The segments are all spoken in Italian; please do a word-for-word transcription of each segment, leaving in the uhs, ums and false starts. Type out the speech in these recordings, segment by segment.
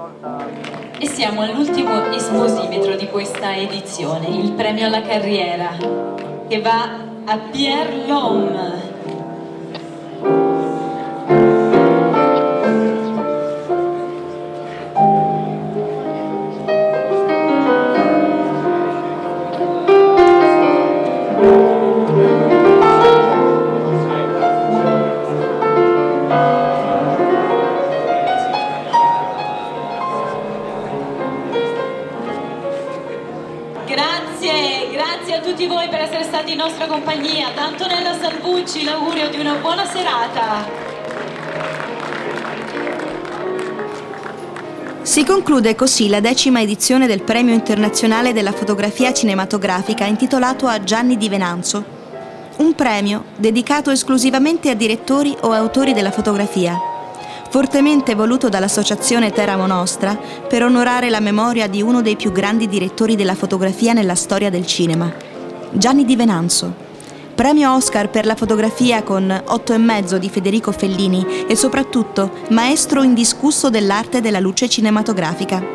E siamo all'ultimo esposimetro di questa edizione, il premio alla carriera, che va a Pierre L'Homme. Grazie, grazie a tutti voi per essere stati in nostra compagnia. Da Antonella Salvucci l'augurio di una buona serata. Si conclude così la decima edizione del Premio Internazionale della Fotografia Cinematografica intitolato a Gianni Di Venanzo, un premio dedicato esclusivamente a direttori o autori della fotografia, fortemente voluto dall'associazione Teramo Nostra per onorare la memoria di uno dei più grandi direttori della fotografia nella storia del cinema, Gianni Di Venanzo. Premio Oscar per la fotografia con Otto e mezzo di Federico Fellini e soprattutto maestro indiscusso dell'arte della luce cinematografica.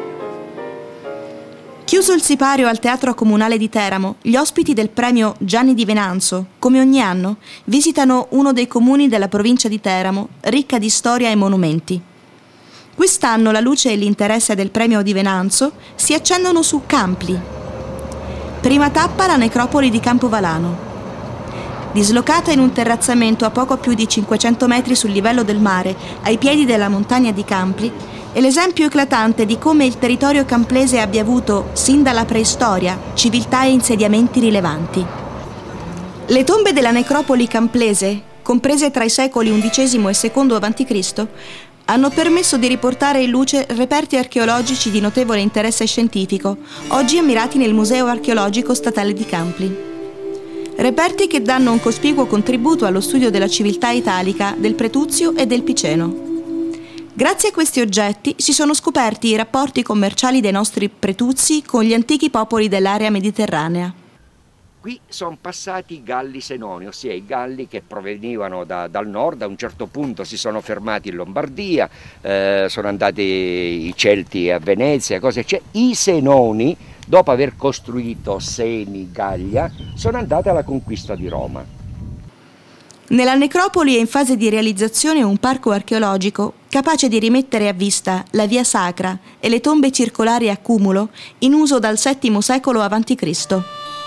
Chiuso il sipario al Teatro Comunale di Teramo, gli ospiti del premio Gianni Di Venanzo, come ogni anno, visitano uno dei comuni della provincia di Teramo, ricca di storia e monumenti. Quest'anno la luce e l'interesse del premio Di Venanzo si accendono su Campli. Prima tappa la necropoli di Campovalano. Dislocata in un terrazzamento a poco più di cinquecento metri sul livello del mare, ai piedi della montagna di Campli, è l'esempio eclatante di come il territorio camplese abbia avuto, sin dalla preistoria, civiltà e insediamenti rilevanti. Le tombe della necropoli camplese, comprese tra i secoli undicesimo e secondo avanti Cristo, hanno permesso di riportare in luce reperti archeologici di notevole interesse scientifico, oggi ammirati nel Museo Archeologico Statale di Campli. Reperti che danno un cospicuo contributo allo studio della civiltà italica del Pretuzio e del Piceno. Grazie a questi oggetti si sono scoperti i rapporti commerciali dei nostri Pretuzi con gli antichi popoli dell'area mediterranea. Qui sono passati i Galli Senoni, ossia i Galli che provenivano da, dal nord, a un certo punto si sono fermati in Lombardia, eh, sono andati i Celti a Venezia, cose c'è. I Senoni, dopo aver costruito Senigallia, sono andati alla conquista di Roma. Nella necropoli è in fase di realizzazione un parco archeologico capace di rimettere a vista la via sacra e le tombe circolari a cumulo in uso dal settimo secolo avanti Cristo.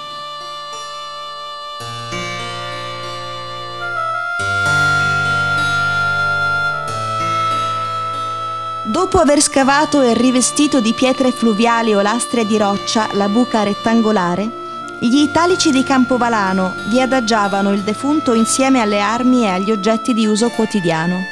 Dopo aver scavato e rivestito di pietre fluviali o lastre di roccia la buca rettangolare, gli italici di Campovalano vi adagiavano il defunto insieme alle armi e agli oggetti di uso quotidiano.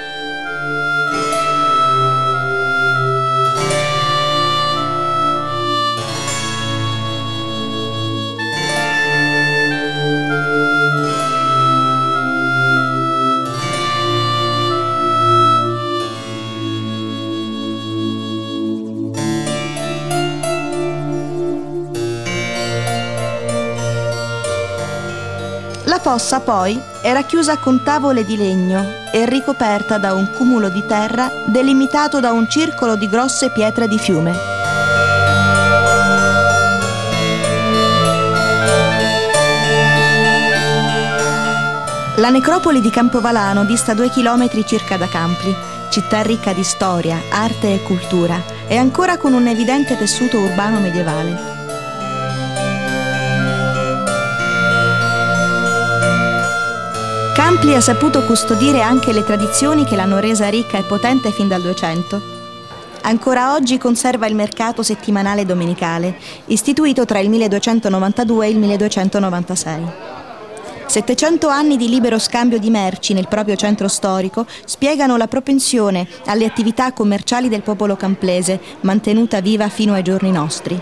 La fossa poi era chiusa con tavole di legno e ricoperta da un cumulo di terra delimitato da un circolo di grosse pietre di fiume. La necropoli di Campovalano dista due chilometri circa da Campli, città ricca di storia, arte e cultura, e ancora con un evidente tessuto urbano medievale. Campli ha saputo custodire anche le tradizioni che l'hanno resa ricca e potente fin dal Duecento. Ancora oggi conserva il mercato settimanale domenicale, istituito tra il milleduecentonovantadue e il milleduecentonovantasei. Settecento anni di libero scambio di merci nel proprio centro storico spiegano la propensione alle attività commerciali del popolo camplese, mantenuta viva fino ai giorni nostri.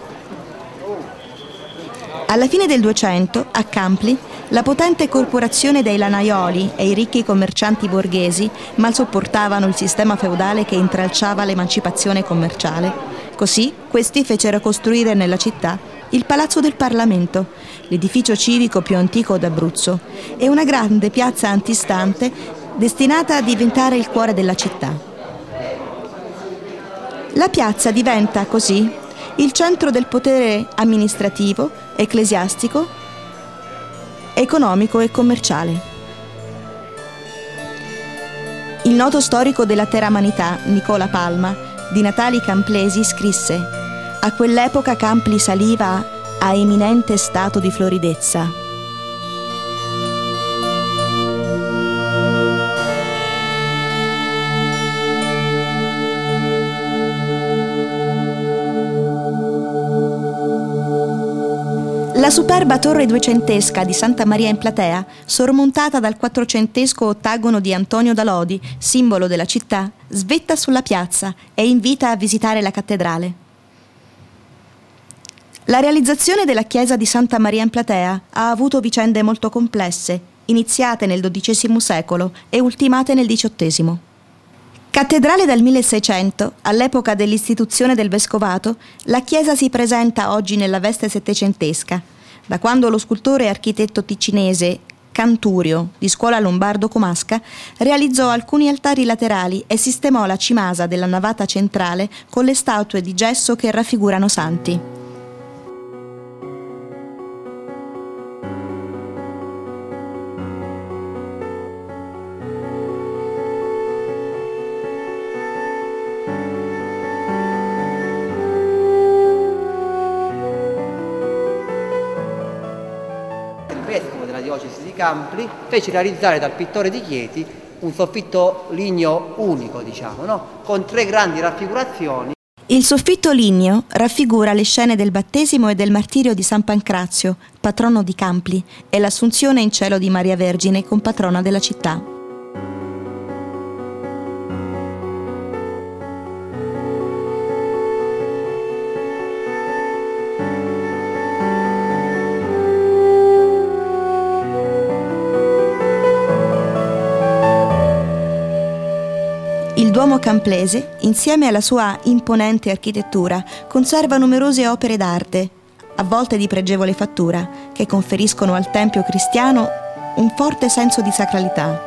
Alla fine del Duecento, a Campli, la potente corporazione dei lanaioli e i ricchi commercianti borghesi mal sopportavano il sistema feudale che intralciava l'emancipazione commerciale. Così questi fecero costruire nella città il Palazzo del Parlamento, l'edificio civico più antico d'Abruzzo, e una grande piazza antistante destinata a diventare il cuore della città. La piazza diventa così il centro del potere amministrativo, ecclesiastico, economico e commerciale. Il noto storico della teramanità, Nicola Palma, di natali camplesi, scrisse: «A quell'epoca Campli saliva a eminente stato di floridezza». La superba torre duecentesca di Santa Maria in Platea, sormontata dal quattrocentesco ottagono di Antonio da Lodi, simbolo della città, svetta sulla piazza e invita a visitare la cattedrale. La realizzazione della chiesa di Santa Maria in Platea ha avuto vicende molto complesse, iniziate nel dodicesimo secolo e ultimate nel diciottesimo. Cattedrale dal milleseicento, all'epoca dell'istituzione del vescovato, la chiesa si presenta oggi nella veste settecentesca, da quando lo scultore e architetto ticinese Canturio, di scuola lombardo-comasca, realizzò alcuni altari laterali e sistemò la cimasa della navata centrale con le statue di gesso che raffigurano santi. Diocesi di Campli fece realizzare dal pittore di Chieti un soffitto ligneo unico, diciamo, no? Con tre grandi raffigurazioni. Il soffitto ligneo raffigura le scene del battesimo e del martirio di San Pancrazio, patrono di Campli, e l'assunzione in cielo di Maria Vergine, compatrona della città. Il Duomo Camplese, insieme alla sua imponente architettura, conserva numerose opere d'arte, a volte di pregevole fattura, che conferiscono al tempio cristiano un forte senso di sacralità.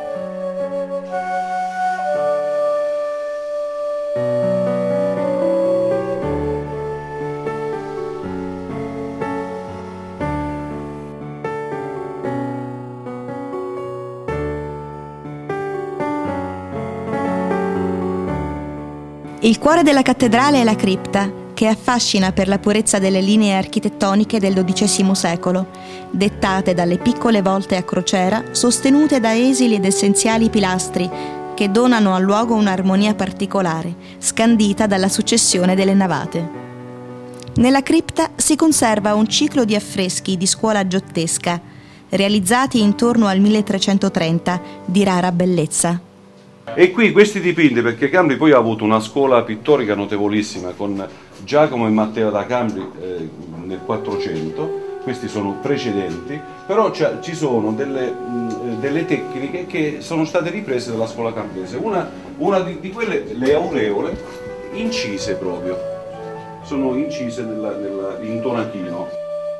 Il cuore della cattedrale è la cripta, che affascina per la purezza delle linee architettoniche del dodicesimo secolo, dettate dalle piccole volte a crociera sostenute da esili ed essenziali pilastri che donano al luogo un'armonia particolare, scandita dalla successione delle navate. Nella cripta si conserva un ciclo di affreschi di scuola giottesca, realizzati intorno al milletrecentotrenta, di rara bellezza. E qui questi dipinti, perché Campli poi ha avuto una scuola pittorica notevolissima con Giacomo e Matteo da Campli eh, nel quattrocento, questi sono precedenti, però ci sono delle, mh, delle tecniche che sono state riprese dalla scuola camplese. Una, una di, di quelle, le aureole, incise proprio, sono incise nella, nella, in tonachino.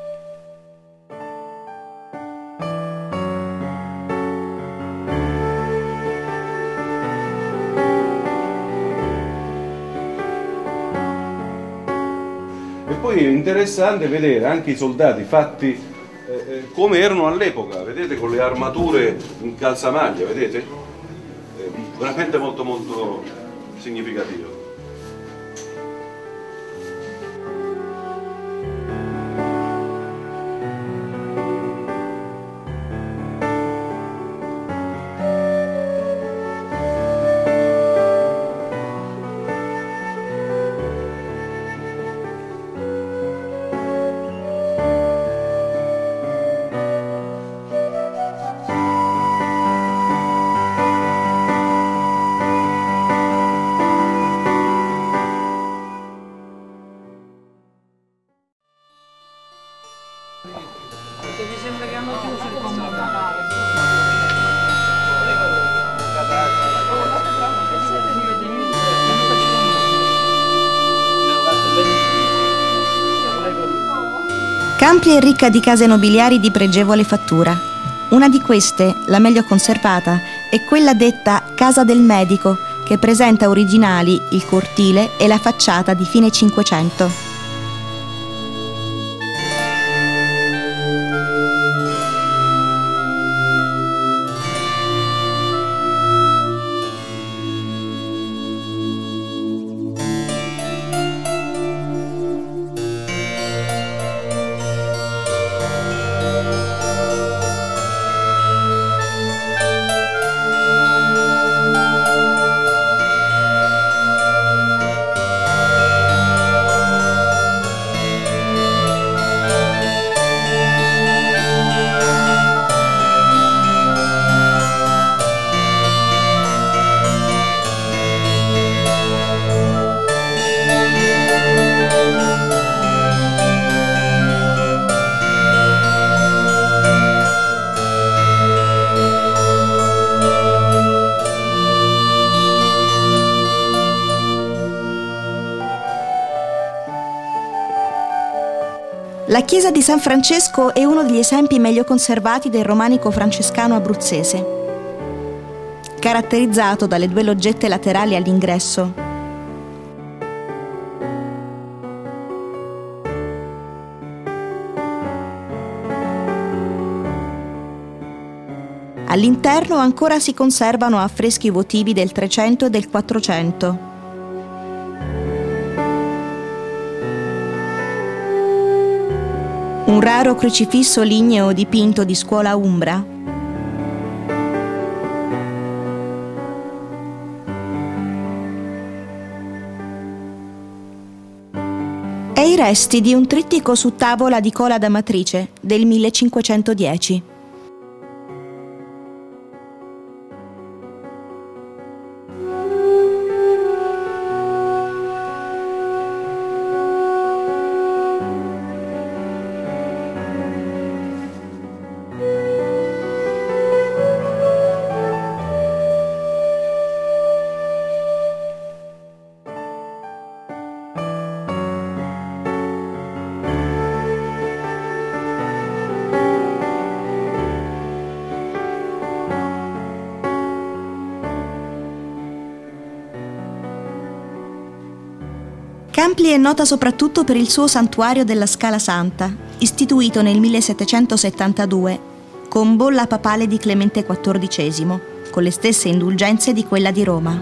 Poi è interessante vedere anche i soldati fatti eh, come erano all'epoca, vedete, con le armature in calzamaglia, vedete? Eh, veramente molto molto significativo. Mi sembra che hanno chiuso il comunale. Campli è ricca di case nobiliari di pregevole fattura. Una di queste, la meglio conservata, è quella detta Casa del Medico, che presenta originali il cortile e la facciata di fine Cinquecento. La chiesa di San Francesco è uno degli esempi meglio conservati del romanico francescano abruzzese, caratterizzato dalle due loggette laterali all'ingresso. All'interno ancora si conservano affreschi votivi del Trecento e del Quattrocento. Un raro crocifisso ligneo dipinto di scuola umbra. E i resti di un trittico su tavola di cola da matrice del millecinquecentodieci. Campli è nota soprattutto per il suo santuario della Scala Santa, istituito nel millesettecentosettantadue con bolla papale di Clemente quattordicesimo, con le stesse indulgenze di quella di Roma.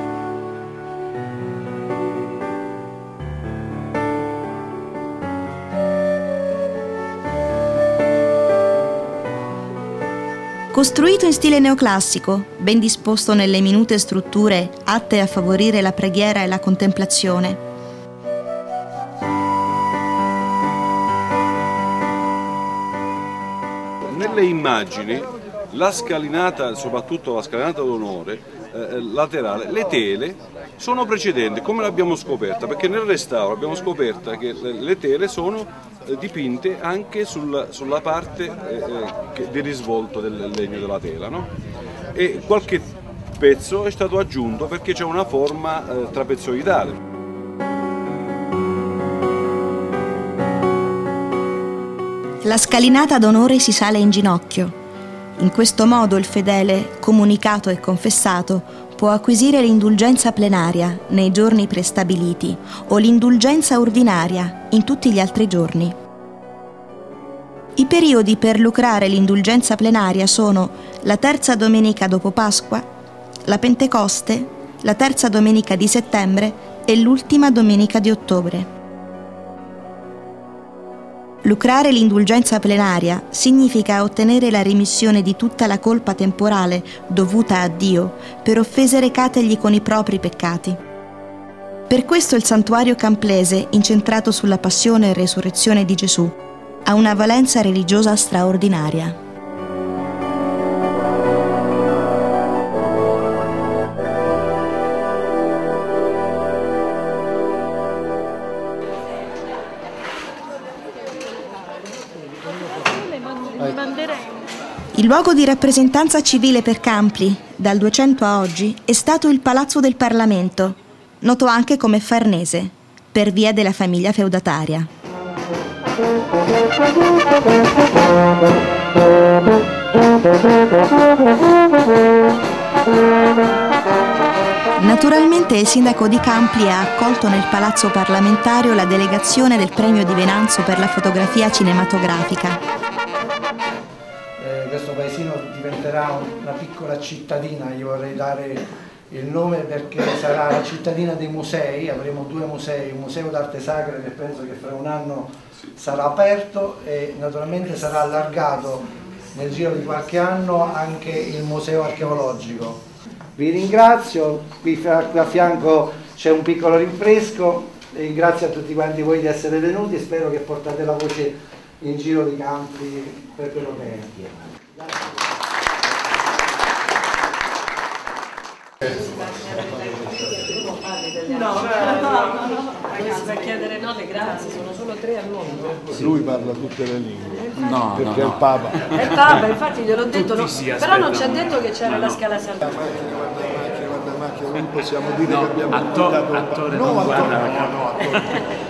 Costruito in stile neoclassico, ben disposto nelle minute strutture atte a favorire la preghiera e la contemplazione, nelle immagini la scalinata, soprattutto la scalinata d'onore eh, laterale, le tele sono precedenti, come l'abbiamo scoperta, perché nel restauro abbiamo scoperto che le, le tele sono eh, dipinte anche sul, sulla parte eh, di risvolto del legno della tela, no? E qualche pezzo è stato aggiunto perché c'è una forma eh, trapezoidale. La scalinata d'onore si sale in ginocchio. In questo modo il fedele, comunicato e confessato, può acquisire l'indulgenza plenaria nei giorni prestabiliti o l'indulgenza ordinaria in tutti gli altri giorni. I periodi per lucrare l'indulgenza plenaria sono la terza domenica dopo Pasqua, la Pentecoste, la terza domenica di settembre e l'ultima domenica di ottobre. Lucrare l'indulgenza plenaria significa ottenere la remissione di tutta la colpa temporale dovuta a Dio per offese recategli con i propri peccati. Per questo il santuario camplese, incentrato sulla passione e resurrezione di Gesù, ha una valenza religiosa straordinaria. Il luogo di rappresentanza civile per Campli, dal duecento a oggi, è stato il Palazzo del Parlamento, noto anche come Farnese, per via della famiglia feudataria. Naturalmente il sindaco di Campli ha accolto nel palazzo parlamentario la delegazione del premio di Venanzo per la fotografia cinematografica. Eh, questo paesino diventerà una piccola cittadina, io vorrei dare il nome perché sarà la cittadina dei musei, avremo due musei, un museo d'arte sacra che penso che fra un anno sarà aperto e naturalmente sarà allargato nel giro di qualche anno anche il museo archeologico. Vi ringrazio, qui a fianco c'è un piccolo rinfresco e grazie a tutti quanti voi di essere venuti e spero che portate la voce in giro di Campli per quello che è. No, no, no, no, ragazzi, per chiedere no le grazie, sono solo tre al mondo. Lui parla tutte le lingue, no, perché no, è il no. Papa. È il Papa, infatti gliel'ho detto, no, però non ci ha detto che c'era la scala salvezza. Guarda macchina, guarda macchina, non possiamo dire No, che abbiamo atto- invitato attore no, non attore, guarda la no, camera. no, attore.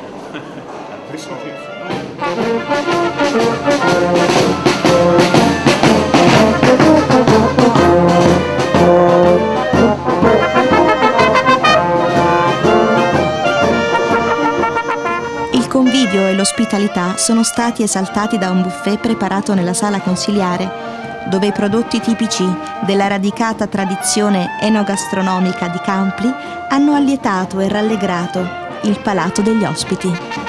Il convivio e l'ospitalità sono stati esaltati da un buffet preparato nella sala consiliare, dove i prodotti tipici della radicata tradizione enogastronomica di Campli hanno allietato e rallegrato il palato degli ospiti.